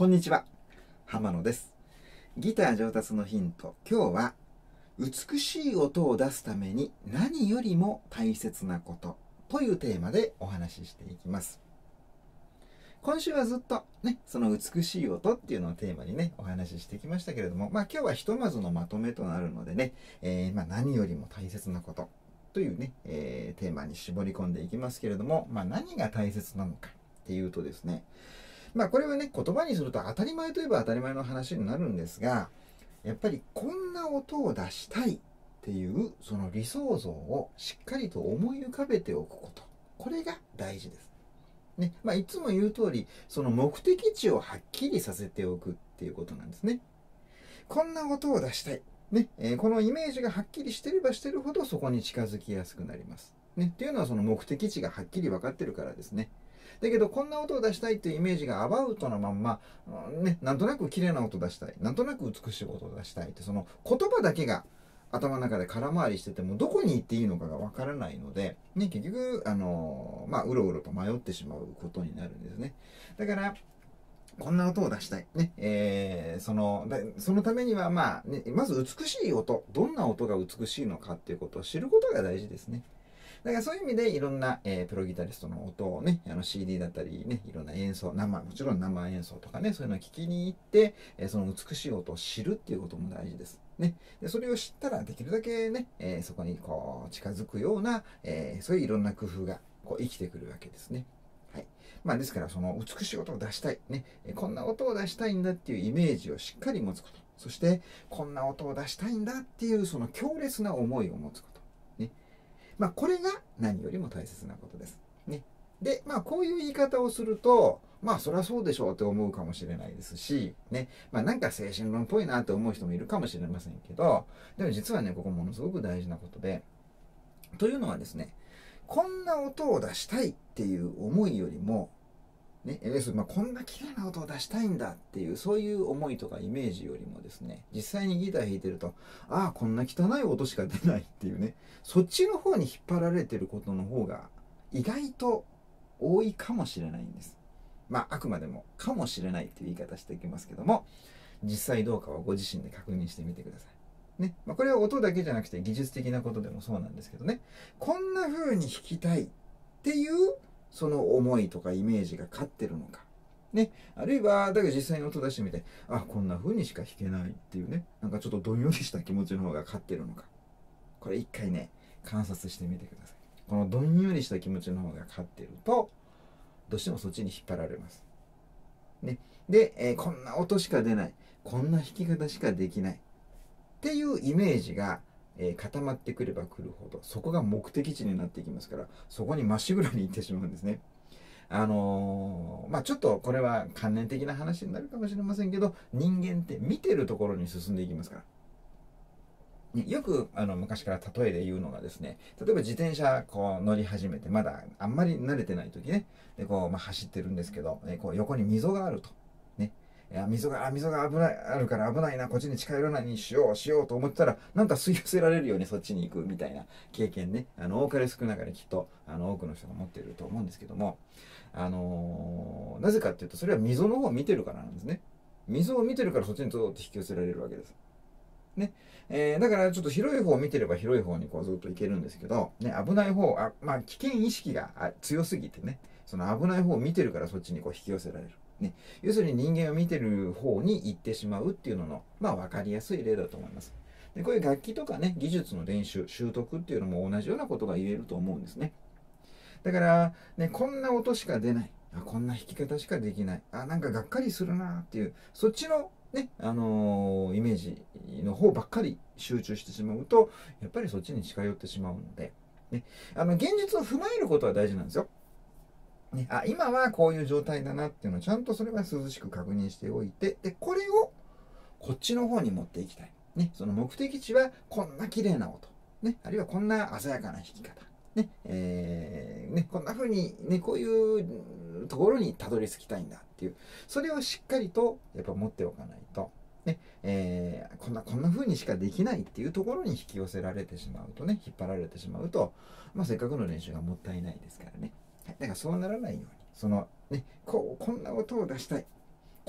こんにちは、浜野です。ギター上達のヒント、今日は美しい音を出すために何よりも大切なことというテーマでお話ししていきます。今週はずっとね、その美しい音っていうのをテーマにね、お話ししてきましたけれども、今日はひとまずのまとめとなるのでね、何よりも大切なことというね、テーマに絞り込んでいきますけれども、何が大切なのかっていうとですね、これはね、言葉にすると当たり前といえば当たり前の話になるんですが、やっぱりこんな音を出したいっていうその理想像をしっかりと思い浮かべておくこと、これが大事です。ね、いつも言う通り、その目的地をはっきりさせておくっていうことなんですね。こんな音を出したい。ね、このイメージがはっきりしてればしてるほどそこに近づきやすくなります。ね、っていうのはその目的地がはっきり分かってるからですね。だけどこんな音を出したいっていうイメージがアバウトなまんま、なんとなく綺麗な音を出したい、なんとなく美しい音を出したいって、その言葉だけが頭の中で空回りしててもどこに行っていいのかがわからないので、ね、結局うろうろと迷ってしまうことになるんですね。だからこんな音を出したい、ねそのためにはまず美しい音、どんな音が美しいのかっていうことを知ることが大事ですね。だからそういう意味でいろんな、プロギタリストの音をね、CD だったりね、いろんな演奏、もちろん生演奏とかね、そういうのを聞きに行って、その美しい音を知るっていうことも大事です。ね。でそれを知ったらできるだけね、そこにこう近づくような、そういういろんな工夫がこう生きてくるわけですね。はい。ですからその美しい音を出したい、ね、こんな音を出したいんだっていうイメージをしっかり持つこと。そして、こんな音を出したいんだっていうその強烈な思いを持つこと。ね。これが何よりも大切なことです。ね。で、こういう言い方をすると、そりゃそうでしょうって思うかもしれないですし、ね。なんか精神論っぽいなって思う人もいるかもしれませんけど、でも実はね、ここものすごく大事なことで、というのはですね、こんな音を出したいっていう思いよりも、ね、こんな綺麗な音を出したいんだっていうそういう思いとかイメージよりもですね、実際にギター弾いてると、こんな汚い音しか出ないっていうね、そっちの方に引っ張られてることの方が意外と多いかもしれないんです。あくまでもかもしれないっていう言い方していきますけども、実際どうかはご自身で確認してみてください。ね、これは音だけじゃなくて技術的なことでもそうなんですけどね、こんな風に弾きたいっていうその思いとかイメージが勝ってるのか。ね。あるいは、だから実際に音出してみて、こんな風にしか弾けないっていうね、なんかちょっとどんよりした気持ちの方が勝ってるのか。これ一回ね、観察してみてください。このどんよりした気持ちの方が勝ってると、どうしてもそっちに引っ張られます。ね。で、こんな音しか出ない。こんな弾き方しかできない。っていうイメージが、固まってくればくるほど、そこが目的地になっていきますから、そこにまっしぐらに行ってしまうんですね。ちょっとこれは観念的な話になるかもしれませんけど、人間って見てるところに進んでいきますから。よく昔から例えで言うのがですね、例えば自転車こう乗り始めて、まだあんまり慣れてない時ね、でこう、走ってるんですけど、こう横に溝があると。ね、溝が危ない、あるから危ないな、こっちに近寄らないにしようと思ってたら、なんか吸い寄せられるようにそっちに行くみたいな経験ね、多かれ少なかれきっと多くの人が持っていると思うんですけども、なぜかっていうと、それは溝の方を見てるからなんですね。溝を見てるからそっちにずっと引き寄せられるわけです。ね。だからちょっと広い方を見てれば広い方にこうずっと行けるんですけど、ね、危ない方、危険意識が強すぎてね、その危ない方を見てるからそっちにこう引き寄せられる。ね、要するに人間を見てる方に行ってしまうっていうのの、分かりやすい例だと思います。でこういう楽器とかね、技術の練習、習得っていうのも同じようなことが言えると思うんですね。だから、ね、こんな音しか出ない。こんな弾き方しかできない。なんかがっかりするなっていう、そっちのね、イメージの方ばっかり集中してしまうと、やっぱりそっちに近寄ってしまうので、ね、現実を踏まえることは大事なんですよ。ね、今はこういう状態だなっていうのをちゃんとそれは涼しく確認しておいて、で、これをこっちの方に持っていきたい。ね、その目的地はこんな綺麗な音。ね、あるいはこんな鮮やかな弾き方。ね、こんな風にね、こういうところにたどり着きたいんだっていう、それをしっかりとやっぱ持っておかないと、ね、こんな風にしかできないっていうところに引き寄せられてしまうとね、引っ張られてしまうと、せっかくの練習がもったいないですからね。だからそうならないように、そのね、こんな音を出したい。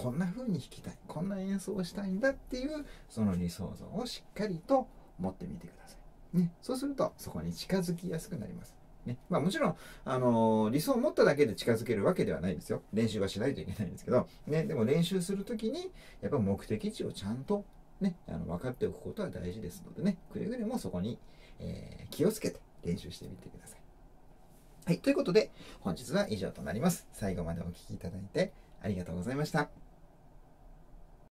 こんな風に弾きたい、こんな演奏をしたいんだっていうその理想像をしっかりと持ってみてください、ね、そうするとそこに近づきやすくなります、ね。もちろん、理想を持っただけで近づけるわけではないですよ。練習はしないといけないんですけど、ね、でも練習するときにやっぱ目的地をちゃんと、ね、分かっておくことは大事ですのでね、くれぐれもそこに、気をつけて練習してみてください。はい、ということで本日は以上となります。最後までお聴きいただいてありがとうございました。